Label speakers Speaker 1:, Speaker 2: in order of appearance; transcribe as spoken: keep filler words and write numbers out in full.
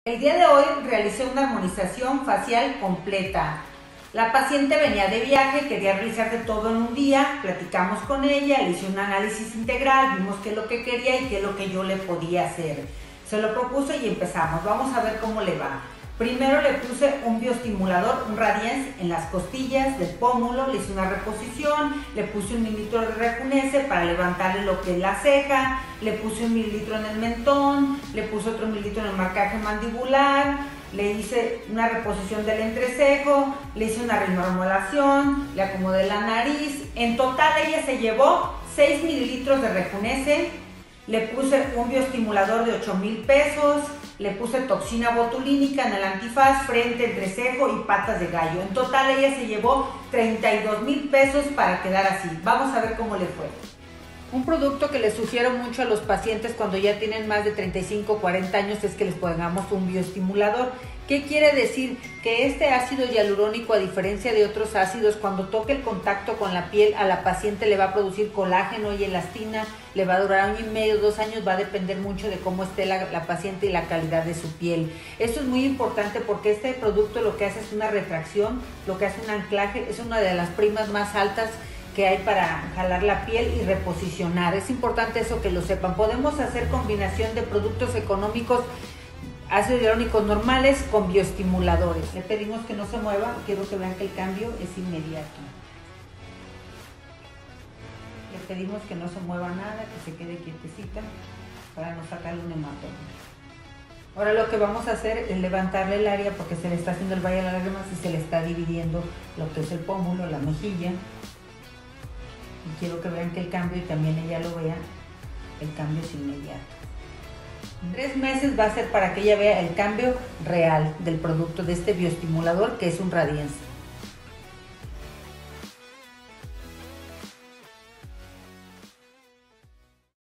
Speaker 1: El día de hoy realicé una armonización facial completa. La paciente venía de viaje, quería realizar de todo en un día, platicamos con ella, le hice un análisis integral, vimos qué es lo que quería y qué es lo que yo le podía hacer. Se lo propuse y empezamos. Vamos a ver cómo le va. Primero le puse un bioestimulador, un Radiance en las costillas del pómulo, le hice una reposición, le puse un mililitro de Rejuvenece para levantarle lo que es la ceja, le puse un mililitro en el mentón, le puse otro mililitro en el marcaje mandibular, le hice una reposición del entrecejo, le hice una remodelación, le acomodé la nariz. En total ella se llevó seis mililitros de Rejuvenece, le puse un bioestimulador de ocho mil pesos, le puse toxina botulínica en el antifaz, frente, entrecejo y patas de gallo. En total ella se llevó treinta y dos mil pesos para quedar así. Vamos a ver cómo le fue. Un producto que les sugiero mucho a los pacientes cuando ya tienen más de treinta y cinco o cuarenta años es que les pongamos un bioestimulador. ¿Qué quiere decir? Que este ácido hialurónico, a diferencia de otros ácidos, cuando toque el contacto con la piel, a la paciente le va a producir colágeno y elastina, le va a durar año y medio, dos años, va a depender mucho de cómo esté la, la paciente y la calidad de su piel. Esto es muy importante porque este producto lo que hace es una retracción, lo que hace un anclaje, es una de las primas más altas que hay para jalar la piel y reposicionar. Es importante eso que lo sepan. Podemos hacer combinación de productos económicos, ácidos hialurónicos normales con bioestimuladores. Le pedimos que no se mueva, quiero que vean que el cambio es inmediato. Le pedimos que no se mueva nada, que se quede quietecita para no sacarle un hematoma. Ahora lo que vamos a hacer es levantarle el área porque se le está haciendo el valle de las lágrimas y se le está dividiendo lo que es el pómulo, la mejilla. Y quiero que vean que el cambio, y también ella lo vea, el cambio es inmediato. Tres meses va a ser para que ella vea el cambio real del producto, de este bioestimulador que es un Radiance.